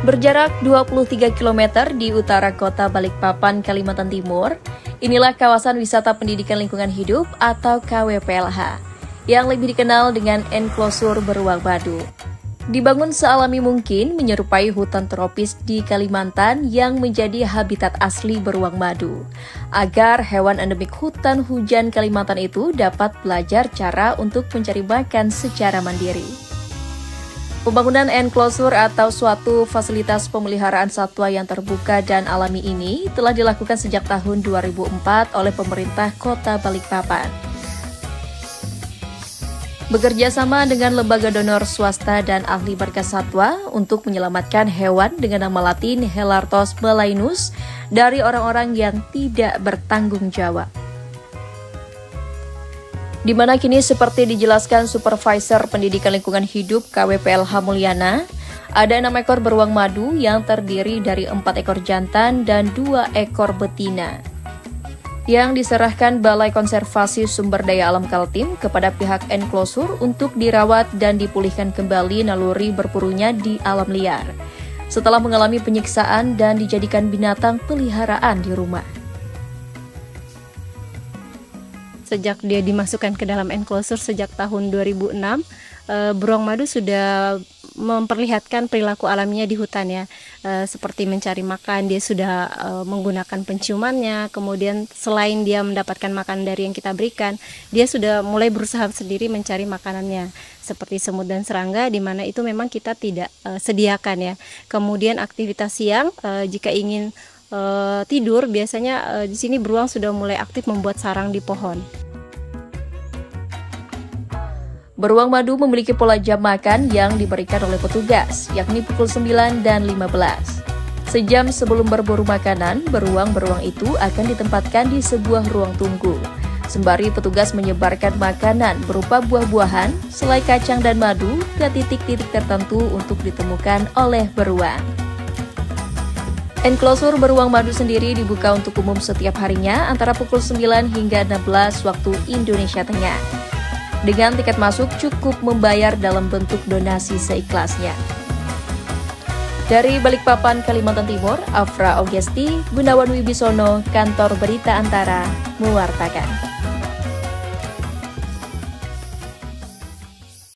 Berjarak 23 km di utara kota Balikpapan, Kalimantan Timur, inilah kawasan wisata pendidikan lingkungan hidup atau KWPLH, yang lebih dikenal dengan enklosur beruang madu. Dibangun sealami mungkin menyerupai hutan tropis di Kalimantan yang menjadi habitat asli beruang madu, agar hewan endemik hutan hujan Kalimantan itu dapat belajar cara untuk mencari makan secara mandiri. Pembangunan enklosur atau suatu fasilitas pemeliharaan satwa yang terbuka dan alami ini telah dilakukan sejak tahun 2004 oleh pemerintah Kota Balikpapan. Bekerja sama dengan lembaga donor swasta dan ahli marga satwa untuk menyelamatkan hewan dengan nama latin Helartos malainus dari orang-orang yang tidak bertanggung jawab. Di mana kini seperti dijelaskan Supervisor Pendidikan Lingkungan Hidup KWPLH Mulyana, ada 6 ekor beruang madu yang terdiri dari 4 ekor jantan dan 2 ekor betina, yang diserahkan Balai Konservasi Sumber Daya Alam Kaltim kepada pihak enklosur untuk dirawat dan dipulihkan kembali naluri berpurunya di alam liar, setelah mengalami penyiksaan dan dijadikan binatang peliharaan di rumah. Sejak dia dimasukkan ke dalam enklosur sejak tahun 2006, beruang madu sudah memperlihatkan perilaku alaminya di hutan ya, seperti mencari makan. Dia sudah menggunakan penciumannya, kemudian selain dia mendapatkan makan dari yang kita berikan, dia sudah mulai berusaha sendiri mencari makanannya, seperti semut dan serangga, di mana itu memang kita tidak sediakan ya. Kemudian aktivitas siang, jika ingin tidur, biasanya di sini beruang sudah mulai aktif membuat sarang di pohon. Beruang madu memiliki pola jam makan yang diberikan oleh petugas, yakni pukul 9 dan 15. Sejam sebelum berburu makanan, beruang-beruang itu akan ditempatkan di sebuah ruang tunggu, sembari petugas menyebarkan makanan berupa buah-buahan, selai kacang dan madu ke titik-titik tertentu untuk ditemukan oleh beruang. Enklosur beruang madu sendiri dibuka untuk umum setiap harinya antara pukul 9 hingga 16 waktu Indonesia Tengah. Dengan tiket masuk cukup membayar dalam bentuk donasi seikhlasnya. Dari Balikpapan, Kalimantan Timur, Afra Ogesti, Gunawan Wibisono, Kantor Berita Antara, mewartakan.